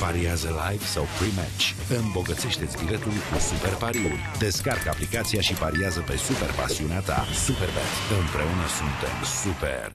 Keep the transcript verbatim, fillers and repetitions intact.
Pariază live sau pre-match. Îmbogățește-ți biletul cu super pariuri. Descarcă aplicația și pariază pe super pasiunea ta. Superbet. Împreună suntem super.